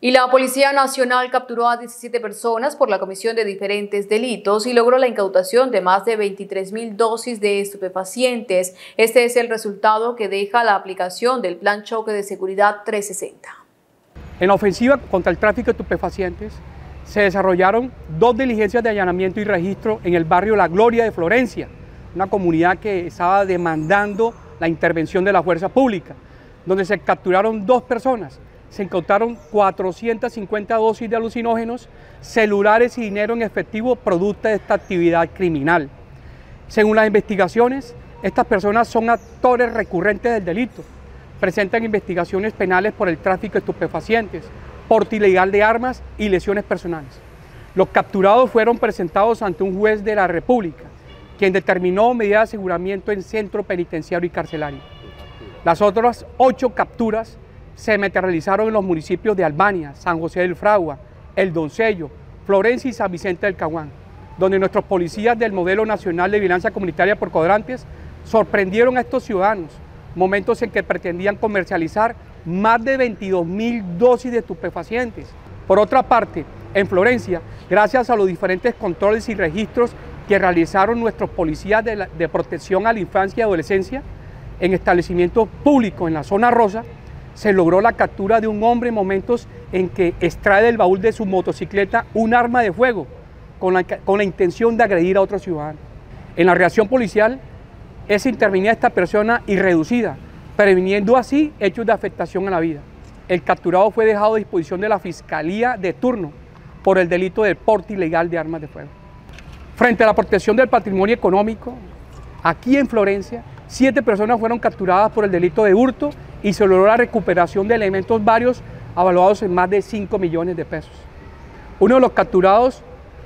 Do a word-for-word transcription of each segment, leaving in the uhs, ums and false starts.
Y la Policía Nacional capturó a diecisiete personas por la comisión de diferentes delitos y logró la incautación de más de veintitrés mil dosis de estupefacientes. Este es el resultado que deja la aplicación del Plan Choque de Seguridad trescientos sesenta. En la ofensiva contra el tráfico de estupefacientes se desarrollaron dos diligencias de allanamiento y registro en el barrio La Gloria de Florencia, una comunidad que estaba demandando la intervención de la fuerza pública, donde se capturaron dos personas. Se incautaron cuatrocientas cincuenta dosis de alucinógenos, celulares y dinero en efectivo producto de esta actividad criminal. Según las investigaciones, estas personas son actores recurrentes del delito. Presentan investigaciones penales por el tráfico de estupefacientes, porte ilegal de armas y lesiones personales. Los capturados fueron presentados ante un juez de la República, quien determinó medidas de aseguramiento en centro penitenciario y carcelario. Las otras ocho capturas se materializaron en los municipios de Albania, San José del Fragua, El Doncello, Florencia y San Vicente del Caguán, donde nuestros policías del Modelo Nacional de Vigilancia Comunitaria por Cuadrantes sorprendieron a estos ciudadanos, momentos en que pretendían comercializar más de veintidós mil dosis de estupefacientes. Por otra parte, en Florencia, gracias a los diferentes controles y registros que realizaron nuestros policías de, la, de protección a la infancia y adolescencia, en establecimientos públicos en la zona rosa, se logró la captura de un hombre en momentos en que extrae del baúl de su motocicleta un arma de fuego con la, con la intención de agredir a otro ciudadano. En la reacción policial es intervenida esta persona y reducida, previniendo así hechos de afectación a la vida. El capturado fue dejado a disposición de la Fiscalía de turno por el delito de porte ilegal de armas de fuego. Frente a la protección del patrimonio económico, aquí en Florencia, siete personas fueron capturadas por el delito de hurto y se logró la recuperación de elementos varios avaluados en más de cinco millones de pesos. Uno de los capturados,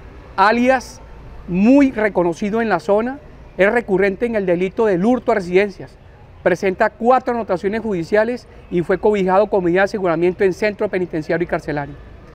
alias muy reconocido en la zona, es recurrente en el delito del hurto a residencias. Presenta cuatro anotaciones judiciales y fue cobijado con medida de aseguramiento en centro penitenciario y carcelario.